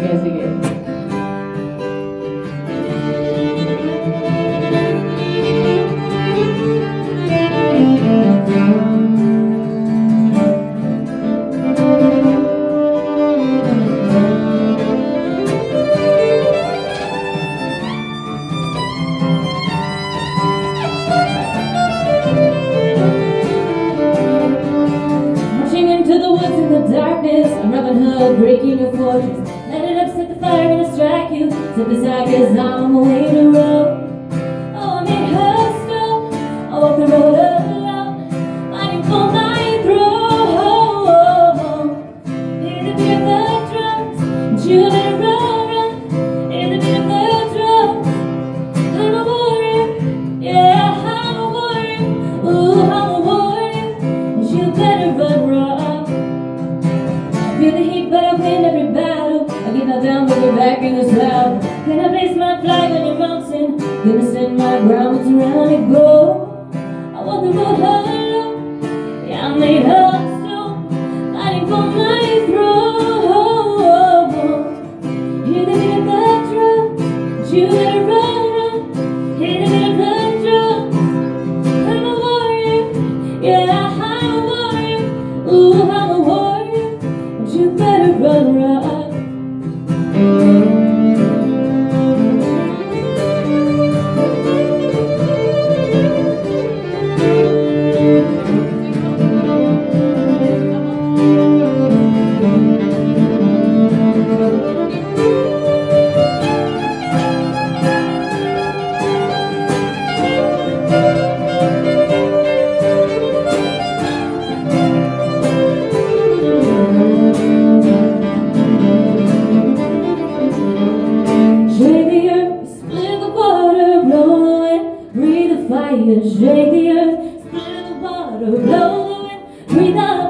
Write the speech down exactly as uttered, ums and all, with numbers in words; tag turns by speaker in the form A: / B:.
A: Sige, sige.
B: I'm Robin Hood, breaking your fortress. Let it up, set the fire and I'll strike you. Sit beside cause I'm on my way to road. Oh, I made her stop. I walked the road alone, fighting for my throne. Hear the beat of the drums, and you better run, run. Hear the beat of the drums. I'm a warrior, yeah, I'm a warrior. Ooh, I'm a warrior, and you better run, run. Feel the heat, but I win every battle. I get knocked down, but we're back in the saddle. Can I place my flag on your mountain? Gonna stand my ground, what's around it go? I walk the road alone. Yeah, I made her stone, fighting for my throne. Hear the beat of the drums, but you better run, run. Hear the beat of the drums. I'm a warrior, yeah, I'm a warrior. Ooh, I'm a warrior. You better run, run. Shake the earth, split the water, blow the wind, breathe out.